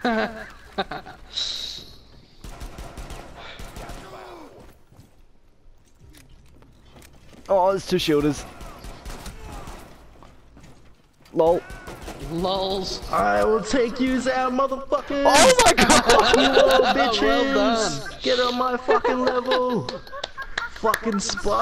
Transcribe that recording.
Oh, there's two shielders. Lol. Lols. I will take you out, motherfuckers! Oh my god! You little bitches! Well done. Get on my fucking level! Fucking spot!